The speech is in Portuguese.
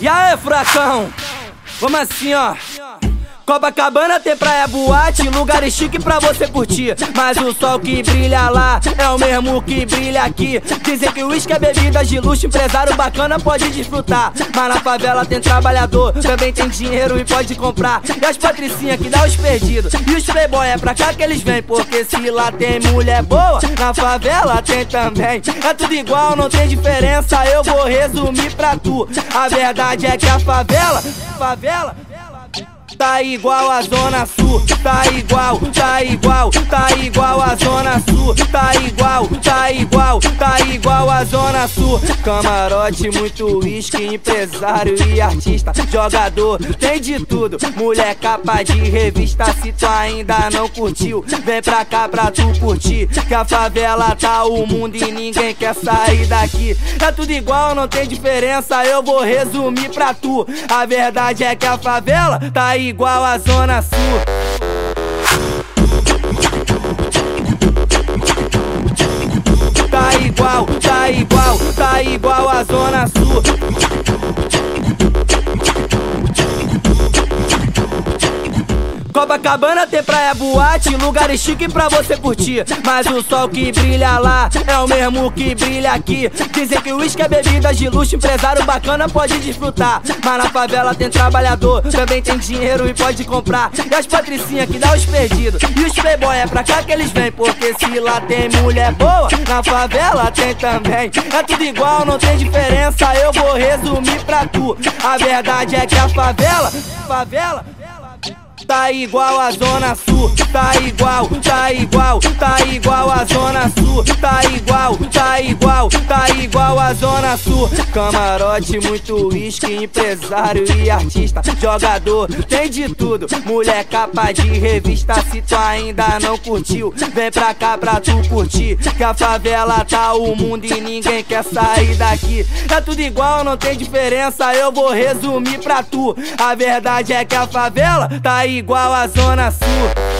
E aí, furacão? Vamos assim, ó. Copacabana tem praia, boate, lugares chique pra você curtir. Mas o sol que brilha lá é o mesmo que brilha aqui. Dizem que o uísque é bebida de luxo, empresário bacana pode desfrutar. Mas na favela tem trabalhador, também tem dinheiro e pode comprar. E as patricinhas que dá os perdidos, e os playboy é pra cá que eles vêm. Porque se lá tem mulher boa, na favela tem também. É tudo igual, não tem diferença, eu vou resumir pra tu. A verdade é que a favela tá igual a Zona Sul, tá igual a Zona Sul, tá igual a Zona Sul. Camarote, muito uísque, empresário e artista, jogador, tem de tudo, mulher capa de revista. Se tu ainda não curtiu, vem pra cá pra tu curtir, que a favela tá o mundo e ninguém quer sair daqui. É tudo igual, não tem diferença, eu vou resumir pra tu. A verdade é que a favela tá igual a Zona Sul. Tá igual a Zona Sul. Copacabana tem praia, boate, lugares chique pra você curtir. Mas o sol que brilha lá é o mesmo que brilha aqui. Dizem que o uísque é bebida de luxo, empresário bacana pode desfrutar. Mas na favela tem trabalhador, também tem dinheiro e pode comprar. E as patricinhas que dá os perdidos, e os playboy é pra cá que eles vêm. Porque se lá tem mulher boa, na favela tem também. É tudo igual, não tem diferença, eu vou resumir pra tu. A verdade é que a favela tá igual a Zona Sul, tá igual a Zona Sul, tá igual a Zona Sul. Camarote, muito uísque, empresário e artista, jogador, tem de tudo, mulher capa de revista. Se tu ainda não curtiu, vem pra cá pra tu curtir, que a favela tá o mundo e ninguém quer sair daqui. É tudo igual, não tem diferença, eu vou resumir pra tu. A verdade é que a favela tá igual a Zona Sul.